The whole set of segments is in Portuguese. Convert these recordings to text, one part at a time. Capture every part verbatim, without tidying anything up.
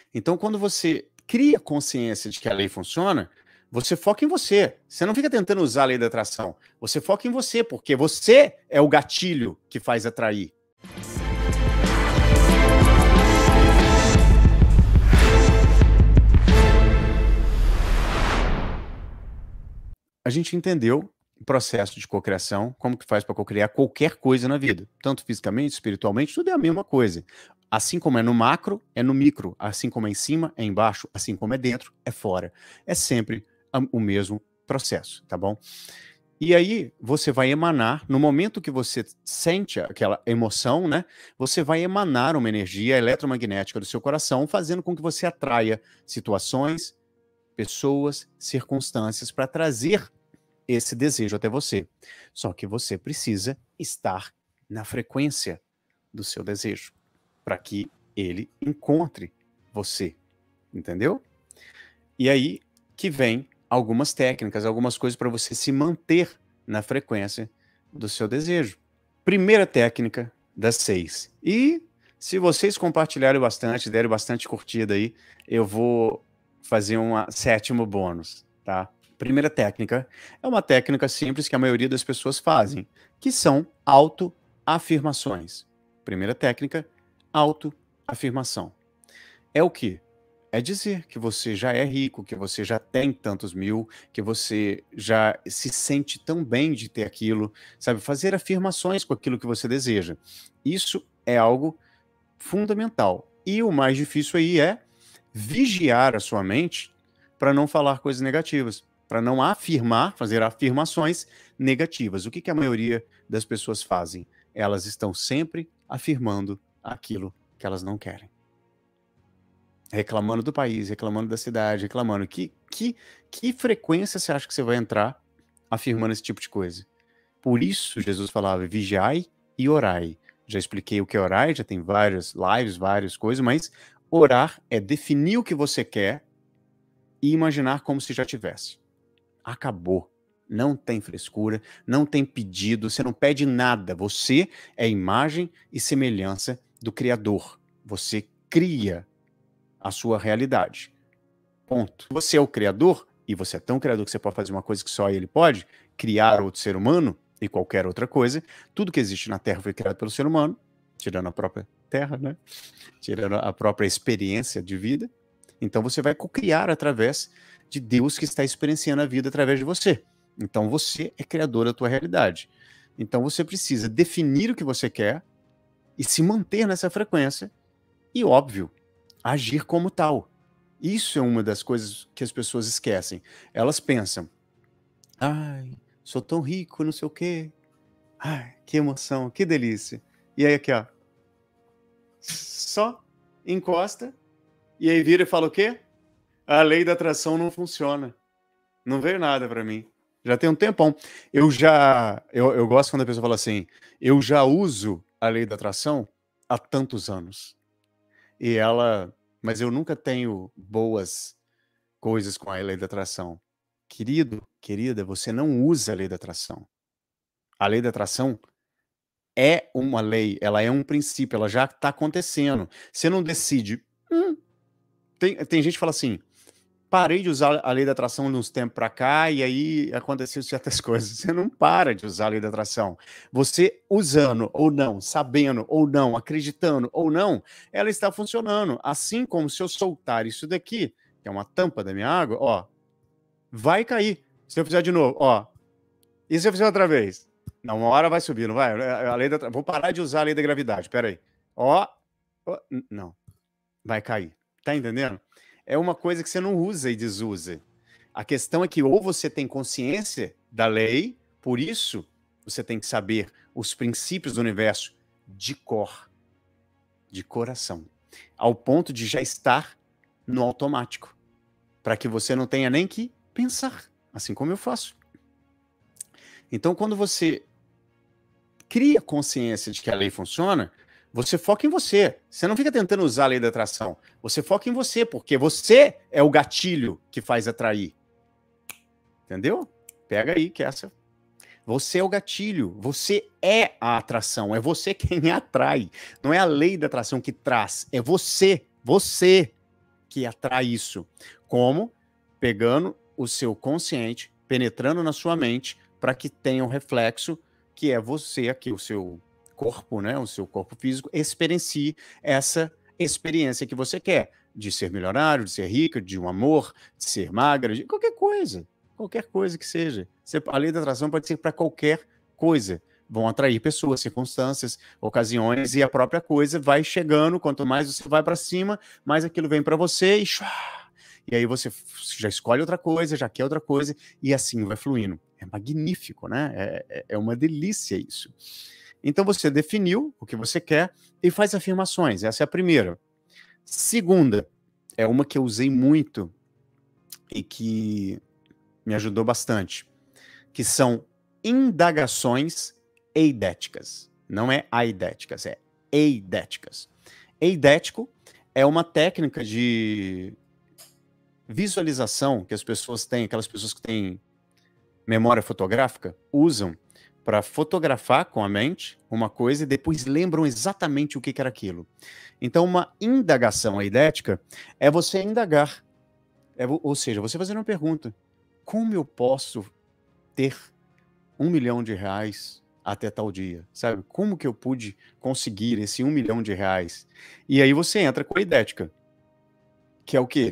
Então, quando você cria consciência de que a lei funciona, você foca em você. Você não fica tentando usar a lei da atração. Você foca em você, porque você é o gatilho que faz atrair. A gente entendeu o processo de cocriação, como que faz para cocriar qualquer coisa na vida, tanto fisicamente, espiritualmente, tudo é a mesma coisa. Assim como é no macro, é no micro. Assim como é em cima, é embaixo. Assim como é dentro, é fora. É sempre o mesmo processo, tá bom? E aí você vai emanar, no momento que você sente aquela emoção, né? Você vai emanar uma energia eletromagnética do seu coração, fazendo com que você atraia situações, pessoas, circunstâncias para trazer esse desejo até você. Só que você precisa estar na frequência do seu desejo para que ele encontre você, entendeu? E aí que vem algumas técnicas, algumas coisas para você se manter na frequência do seu desejo. Primeira técnica das seis. E se vocês compartilharem bastante, derem bastante curtida aí, eu vou fazer um sétimo bônus, tá? Primeira técnica é uma técnica simples que a maioria das pessoas fazem, que são autoafirmações. Primeira técnica, autoafirmação. É o quê? É dizer que você já é rico, que você já tem tantos mil, que você já se sente tão bem de ter aquilo, sabe? Fazer afirmações com aquilo que você deseja. Isso é algo fundamental. E o mais difícil aí é vigiar a sua mente para não falar coisas negativas, para não afirmar, fazer afirmações negativas. O que, que a maioria das pessoas fazem? Elas estão sempre afirmando aquilo que elas não querem. Reclamando do país, reclamando da cidade, reclamando. Que, que, que frequência você acha que você vai entrar afirmando esse tipo de coisa? Por isso, Jesus falava, vigiai e orai. Já expliquei o que é orar, já tem várias lives, várias coisas, mas orar é definir o que você quer e imaginar como se já tivesse. Acabou. Não tem frescura, não tem pedido, você não pede nada. Você é imagem e semelhança do Criador. Você cria a sua realidade. Ponto. Você é o criador, e você é tão criador que você pode fazer uma coisa que só ele pode, criar outro ser humano e qualquer outra coisa. Tudo que existe na Terra foi criado pelo ser humano, tirando a própria Terra, né? Tirando a própria experiência de vida. Então você vai cocriar através de Deus que está experienciando a vida através de você. Então você é criador da tua realidade. Então você precisa definir o que você quer e se manter nessa frequência e, óbvio, agir como tal. Isso é uma das coisas que as pessoas esquecem. Elas pensam, ai, sou tão rico, não sei o quê. Ai, que emoção, que delícia. E aí aqui, ó, só encosta e aí vira e fala o quê? A lei da atração não funciona. Não veio nada pra mim. Já tem um tempão. Eu já, eu, eu gosto quando a pessoa fala assim, eu já uso a lei da atração há tantos anos. E ela, mas eu nunca tenho boas coisas com a lei da atração. Querido, querida, você não usa a lei da atração. A lei da atração é uma lei, ela é um princípio, ela já está acontecendo. Você não decide. Hum, tem, tem gente que fala assim, parei de usar a lei da atração de uns tempos para cá e aí aconteceu certas coisas. Você não para de usar a lei da atração. Você usando ou não, sabendo ou não, acreditando ou não, ela está funcionando. Assim como se eu soltar isso daqui, que é uma tampa da minha água, ó, vai cair. Se eu fizer de novo, ó, e se eu fizer outra vez? Não, uma hora vai subir, não vai? A lei da... Vou parar de usar a lei da gravidade, peraí. Ó, ó, não, vai cair. Tá entendendo? É uma coisa que você não usa e desusa. A questão é que ou você tem consciência da lei, por isso você tem que saber os princípios do universo de cor, de coração, ao ponto de já estar no automático, para que você não tenha nem que pensar, assim como eu faço. Então, quando você cria consciência de que a lei funciona, você foca em você. Você não fica tentando usar a lei da atração. Você foca em você, porque você é o gatilho que faz atrair. Entendeu? Pega aí, que essa... Você é o gatilho. Você é a atração. É você quem atrai. Não é a lei da atração que traz. É você. Você. que atrai isso? Como? Pegando o seu consciente, penetrando na sua mente, para que tenha um reflexo, que é você aqui, o seu corpo, né? O seu corpo físico, experiencie essa experiência que você quer, de ser milionário, de ser rica, de um amor, de ser magra, de qualquer coisa, qualquer coisa que seja. Você, a lei da atração pode ser para qualquer coisa. Vão atrair pessoas, circunstâncias, ocasiões, e a própria coisa vai chegando. Quanto mais você vai para cima, mais aquilo vem para você e e aí você já escolhe outra coisa, já quer outra coisa, e assim vai fluindo. É magnífico, né? É, é uma delícia isso. Então você definiu o que você quer e faz afirmações. Essa é a primeira. Segunda, é uma que eu usei muito e que me ajudou bastante, que são indagações eidéticas. Não é aidéticas, é eidéticas. Eidético é uma técnica de visualização que as pessoas têm, aquelas pessoas que têm memória fotográfica, usam para fotografar com a mente uma coisa e depois lembram exatamente o que era aquilo. Então, uma indagação eidética é você indagar, é, ou seja, você fazer uma pergunta: como eu posso ter um milhão de reais até tal dia? Sabe? Como que eu pude conseguir esse um milhão de reais? E aí você entra com a eidética, que é o quê?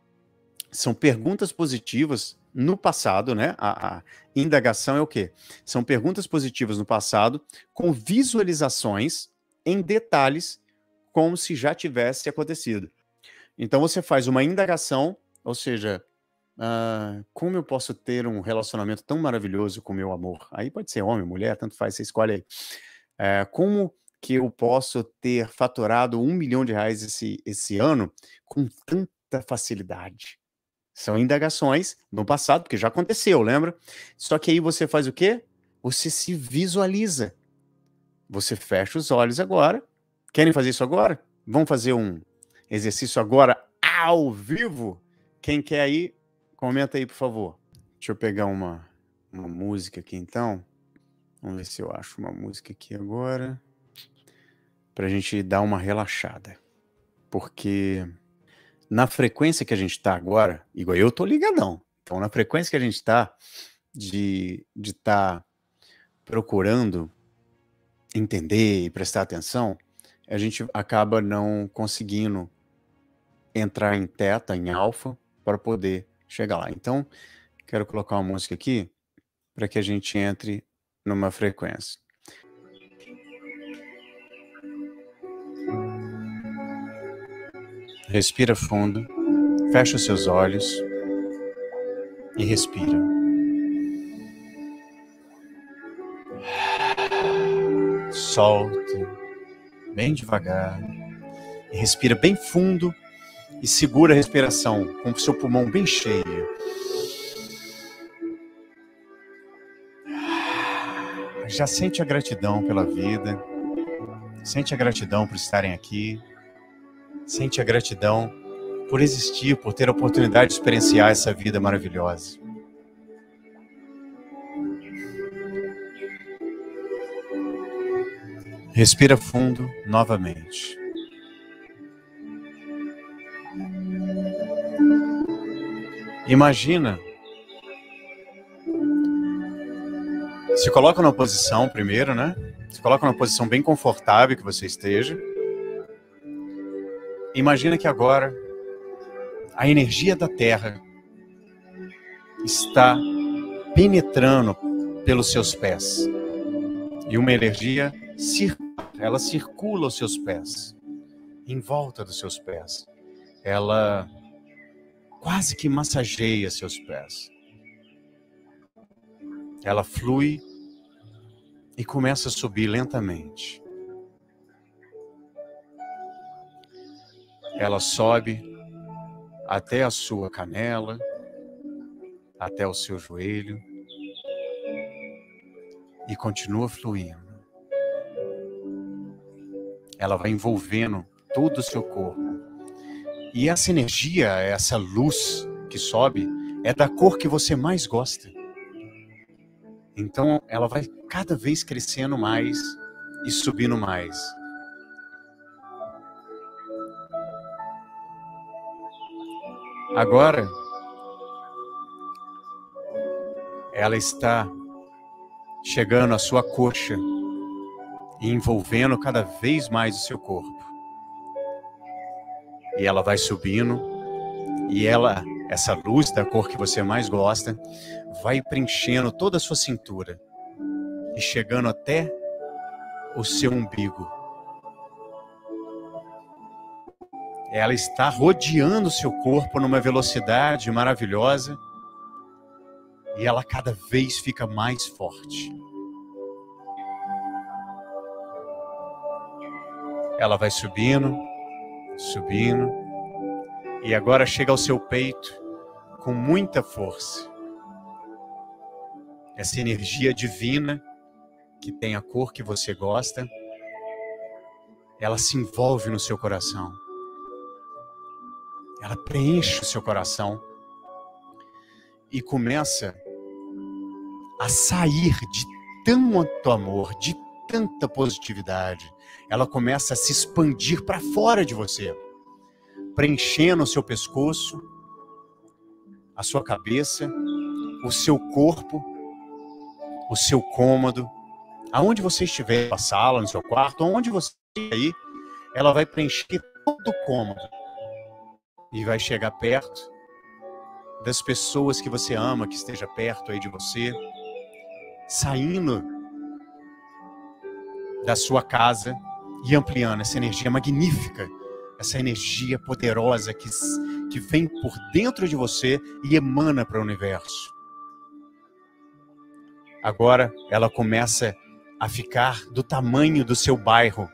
São perguntas positivas no passado, né? A, a indagação é o quê? São perguntas positivas no passado com visualizações em detalhes como se já tivesse acontecido. Então você faz uma indagação, ou seja, uh, como eu posso ter um relacionamento tão maravilhoso com o meu amor? Aí pode ser homem, mulher, tanto faz, você escolhe aí. Uh, como que eu posso ter faturado um milhão de reais esse, esse ano com tanta facilidade? São indagações no passado, porque já aconteceu, lembra? Só que aí você faz o quê? Você se visualiza. Você fecha os olhos agora. Querem fazer isso agora? Vamos fazer um exercício agora ao vivo? Quem quer aí, comenta aí, por favor. Deixa eu pegar uma, uma música aqui, então. Vamos ver se eu acho uma música aqui agora. Pra gente dar uma relaxada. Porque na frequência que a gente está agora, igual eu tô ligadão. Então, na frequência que a gente está de de estar procurando entender e prestar atenção, a gente acaba não conseguindo entrar em teta, em alfa, para poder chegar lá. Então, quero colocar uma música aqui para que a gente entre numa frequência. Respira fundo, fecha os seus olhos e respira. Solta bem devagar e respira bem fundo e segura a respiração com o seu pulmão bem cheio. Já sente a gratidão pela vida, sente a gratidão por estarem aqui, sente a gratidão por existir, por ter a oportunidade de experienciar essa vida maravilhosa. Respira fundo novamente. Imagina. Se coloca numa posição primeiro, né? Se coloca numa posição bem confortável que você esteja. Imagina que agora a energia da Terra está penetrando pelos seus pés. E uma energia circular, ela circula os seus pés, em volta dos seus pés. Ela quase que massageia seus pés. Ela flui e começa a subir lentamente. Ela sobe até a sua canela, até o seu joelho e continua fluindo. Ela vai envolvendo todo o seu corpo. E essa energia, essa luz que sobe, é da cor que você mais gosta. Então ela vai cada vez crescendo mais e subindo mais. Agora, ela está chegando à sua coxa e envolvendo cada vez mais o seu corpo. E ela vai subindo, e ela, essa luz da cor que você mais gosta, vai preenchendo toda a sua cintura e chegando até o seu umbigo. Ela está rodeando o seu corpo numa velocidade maravilhosa e ela cada vez fica mais forte. Ela vai subindo, subindo, e agora chega ao seu peito com muita força. Essa energia divina, que tem a cor que você gosta, ela se envolve no seu coração. Ela preenche o seu coração e começa a sair de tanto amor, de tanta positividade. Ela começa a se expandir para fora de você, preenchendo o seu pescoço, a sua cabeça, o seu corpo, o seu cômodo, aonde você estiver, na sala, no seu quarto, aonde você aí, ela vai preencher todo o cômodo e vai chegar perto das pessoas que você ama, que esteja perto aí de você, saindo da sua casa e ampliando essa energia magnífica, essa energia poderosa que, que vem por dentro de você e emana para o universo. Agora ela começa a ficar do tamanho do seu bairro.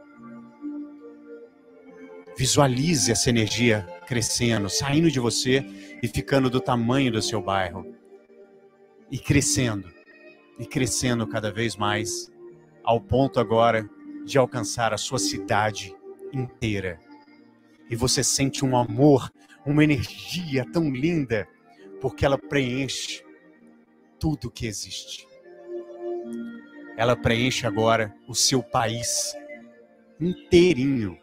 Visualize essa energia crescendo, saindo de você e ficando do tamanho do seu bairro. E crescendo, e crescendo cada vez mais, ao ponto agora de alcançar a sua cidade inteira. E você sente um amor, uma energia tão linda, porque ela preenche tudo que existe. Ela preenche agora o seu país inteirinho.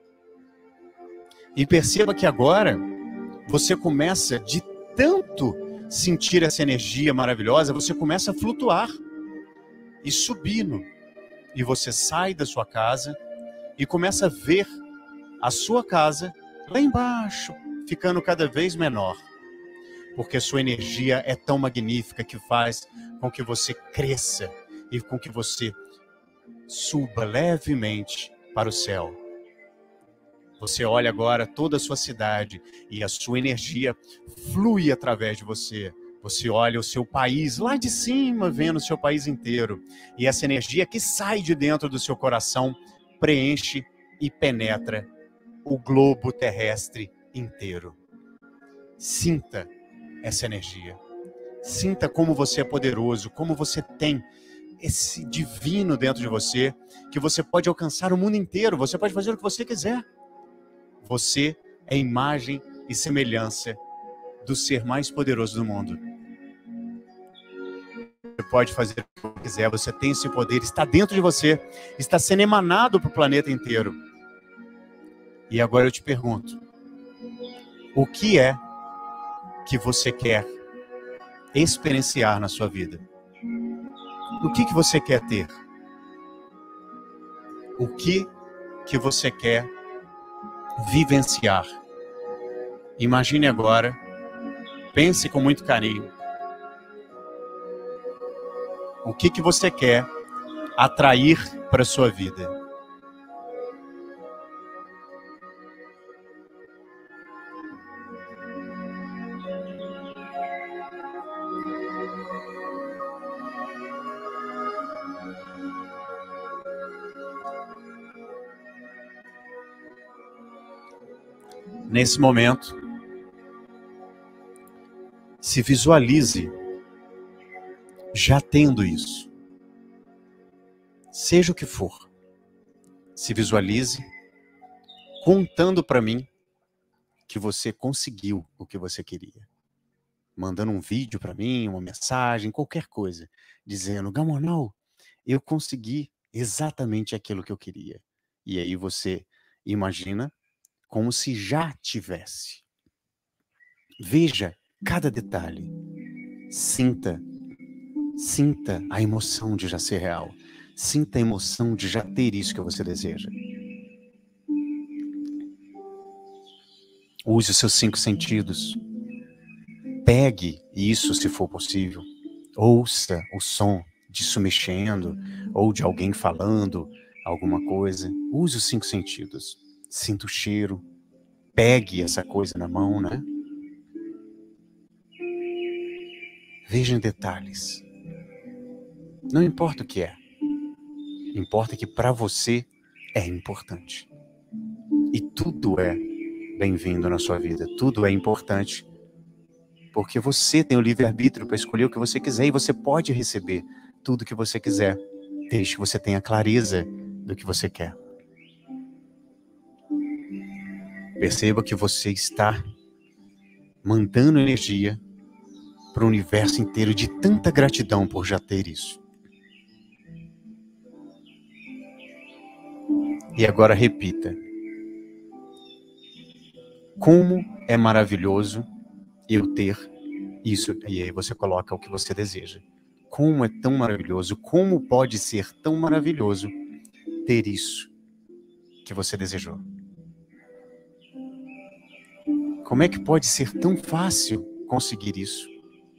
E perceba que agora você começa, de tanto sentir essa energia maravilhosa, você começa a flutuar e subindo. E você sai da sua casa e começa a ver a sua casa lá embaixo, ficando cada vez menor. Porque a sua energia é tão magnífica que faz com que você cresça e com que você suba levemente para o céu. Você olha agora toda a sua cidade e a sua energia flui através de você. Você olha o seu país lá de cima, vendo o seu país inteiro. E essa energia que sai de dentro do seu coração preenche e penetra o globo terrestre inteiro. Sinta essa energia. Sinta como você é poderoso, como você tem esse divino dentro de você, que você pode alcançar o mundo inteiro, você pode fazer o que você quiser. Você é imagem e semelhança do ser mais poderoso do mundo. Você pode fazer o que você quiser, você tem esse poder, está dentro de você, está sendo emanado para o planeta inteiro. E agora eu te pergunto, o que é que você quer experienciar na sua vida? O que que você quer ter? O que que você quer vivenciar? Imagine agora, pense com muito carinho. O que que você quer atrair para a sua vida? Nesse momento, se visualize já tendo isso. Seja o que for, se visualize contando para mim que você conseguiu o que você queria. Mandando um vídeo para mim, uma mensagem, qualquer coisa, dizendo, Gamonal, eu consegui exatamente aquilo que eu queria. E aí você imagina como se já tivesse. Veja cada detalhe. Sinta, sinta a emoção de já ser real. Sinta a emoção de já ter isso que você deseja. Use os seus cinco sentidos. Pegue isso se for possível. Ouça o som disso mexendo, ou de alguém falando alguma coisa. Use os cinco sentidos. Sinta o cheiro. Pegue essa coisa na mão, né? Veja em detalhes. Não importa o que é. Importa que para você é importante. E tudo é bem-vindo na sua vida. Tudo é importante. Porque você tem o livre-arbítrio para escolher o que você quiser e você pode receber tudo o que você quiser, desde que você tenha clareza do que você quer. Perceba que você está mandando energia para o universo inteiro de tanta gratidão por já ter isso. E agora repita. Como é maravilhoso eu ter isso. E aí você coloca o que você deseja. Como é tão maravilhoso, como pode ser tão maravilhoso ter isso que você desejou. Como é que pode ser tão fácil conseguir isso?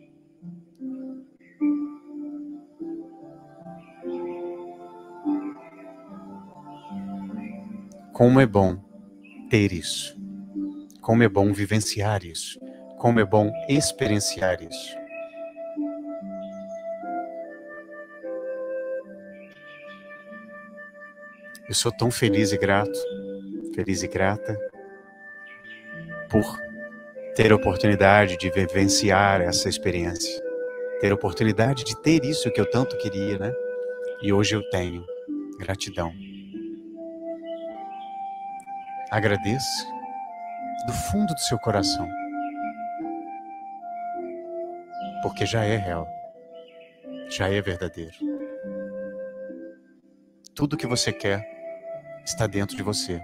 Como é bom ter isso. Como é bom vivenciar isso. Como é bom experienciar isso. Eu sou tão feliz e grato, feliz e grata por ter a oportunidade de vivenciar essa experiência. Ter a oportunidade de ter isso que eu tanto queria, né? E hoje eu tenho. Gratidão. Agradeço do fundo do seu coração. Porque já é real. Já é verdadeiro. Tudo que você quer está dentro de você.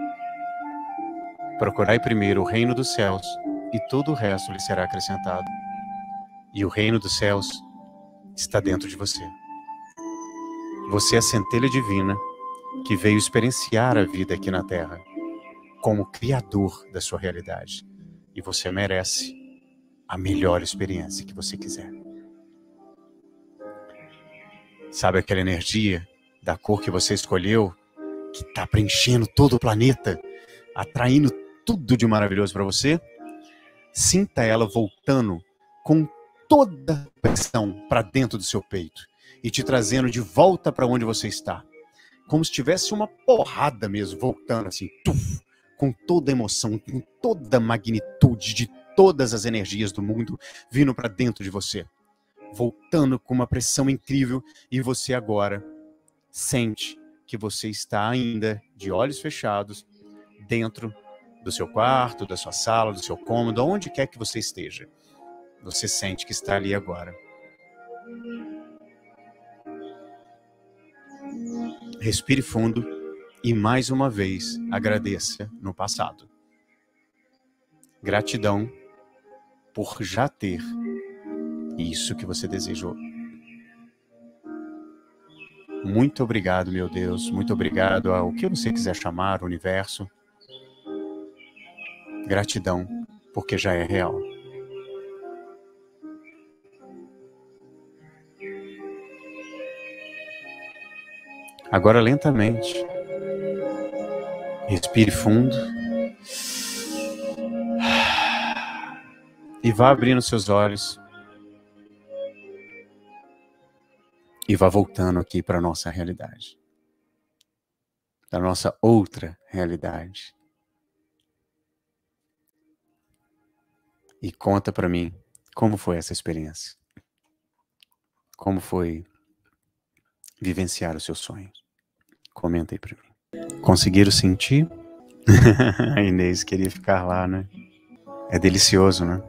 Procurai primeiro o reino dos céus e todo o resto lhe será acrescentado. E o reino dos céus está dentro de você. Você é a centelha divina que veio experienciar a vida aqui na Terra como criador da sua realidade. E você merece a melhor experiência que você quiser. Sabe aquela energia da cor que você escolheu, que está preenchendo todo o planeta, atraindo tudo de maravilhoso para você? Sinta ela voltando com toda a pressão para dentro do seu peito e te trazendo de volta para onde você está. Como se tivesse uma porrada mesmo, voltando assim, tuf, com toda a emoção, com toda a magnitude de todas as energias do mundo vindo para dentro de você. Voltando com uma pressão incrível e você agora sente que você está ainda de olhos fechados dentro do seu quarto, da sua sala, do seu cômodo, onde quer que você esteja. Você sente que está ali agora. Respire fundo e mais uma vez agradeça no passado. Gratidão por já ter isso que você desejou. Muito obrigado, meu Deus. Muito obrigado ao que você quiser chamar, o universo. Gratidão, porque já é real. Agora lentamente. Respire fundo. E vá abrindo seus olhos. E vá voltando aqui para a nossa realidade. Da nossa outra realidade. E conta para mim como foi essa experiência. Como foi vivenciar os seus sonhos. Comenta aí para mim. Conseguiram sentir? A Inês queria ficar lá, né? É delicioso, né?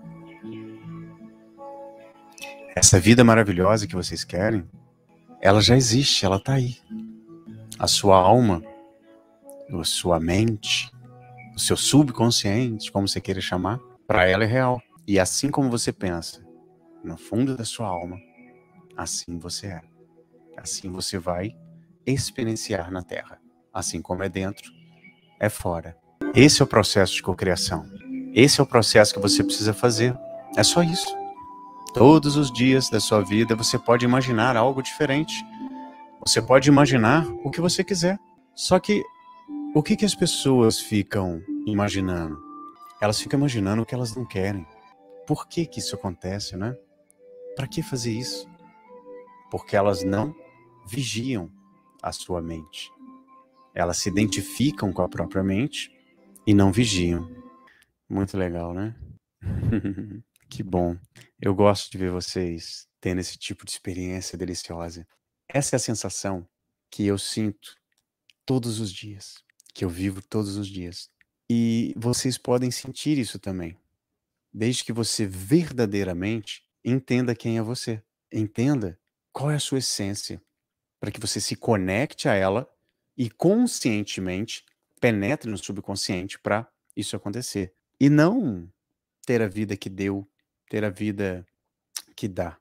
Essa vida maravilhosa que vocês querem, ela já existe, ela tá aí. A sua alma, a sua mente, o seu subconsciente, como você queira chamar, Para ela é real. E assim como você pensa, no fundo da sua alma, assim você é. Assim você vai experienciar na Terra. Assim como é dentro, é fora. Esse é o processo de cocriação. Esse é o processo que você precisa fazer. É só isso. Todos os dias da sua vida você pode imaginar algo diferente. Você pode imaginar o que você quiser. Só que o que, que as pessoas ficam imaginando? Elas ficam imaginando o que elas não querem. Por que que isso acontece, né? Para que fazer isso? Porque elas não vigiam a sua mente. Elas se identificam com a própria mente e não vigiam. Muito legal, né? Que bom. Eu gosto de ver vocês tendo esse tipo de experiência deliciosa. Essa é a sensação que eu sinto todos os dias, que eu vivo todos os dias. E vocês podem sentir isso também, desde que você verdadeiramente entenda quem é você. Entenda qual é a sua essência, para que você se conecte a ela e conscientemente penetre no subconsciente para isso acontecer. E não ter a vida que deu, ter a vida que dá.